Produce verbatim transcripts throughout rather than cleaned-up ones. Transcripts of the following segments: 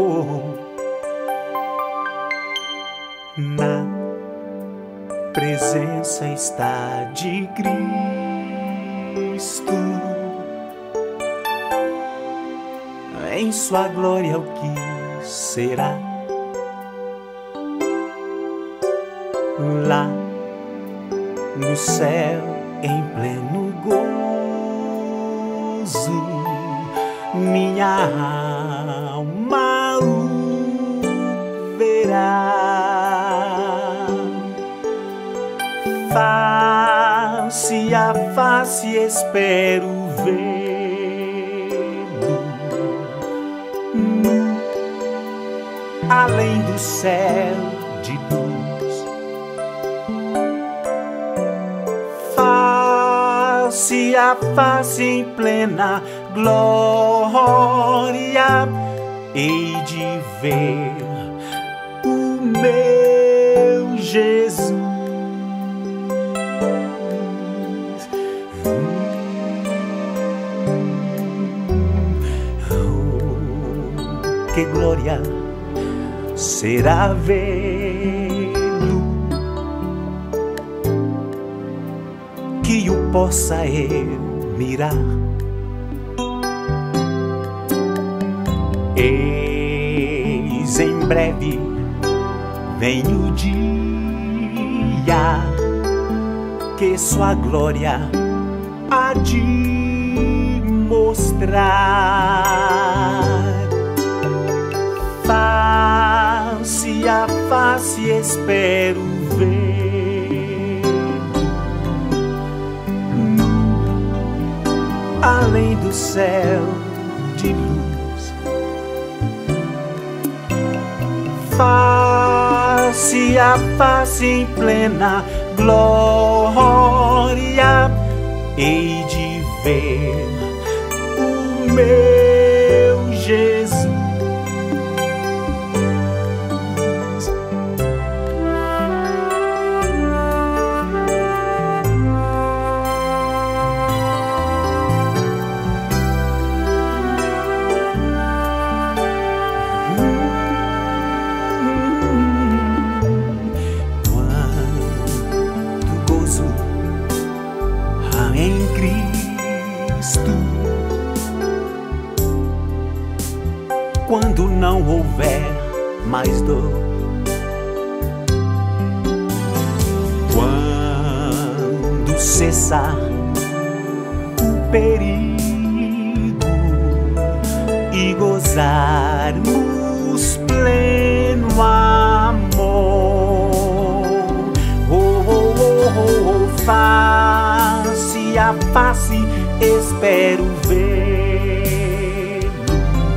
Na presença está de Cristo, em sua glória o que será. Lá no céu em pleno gozo, minha alma o verá. Face a face espero vê-lo, nu, além do céu de luz. Face a face em plena glória, hei de ver o meu Jesus. Oh, que glória será vê-lo, que o possa eu mirar. Eis em breve vem o dia que sua glória há de mostrar. Face a face espero ver-lo, além do céu de luz. Face a face em plena glória, hei de ver o meu Jesus. Em Cristo, quando não houver mais dor, quando cessar o perigo e gozarmos pleno amor, oh, oh, oh, oh, face a face espero vê-lo,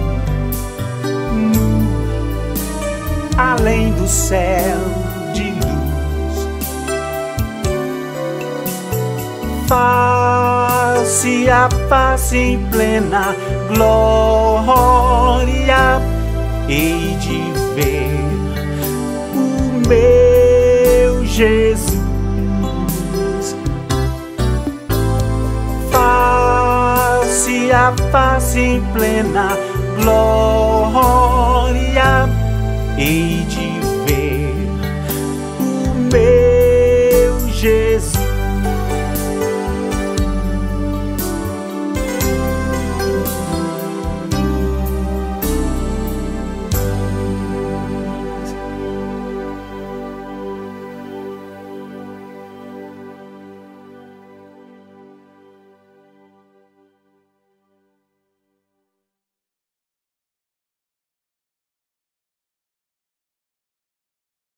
nu, além do céu de luz. Face a face em plena glória, hei de ver o meu Jesus. Face a face em plena glória, hei de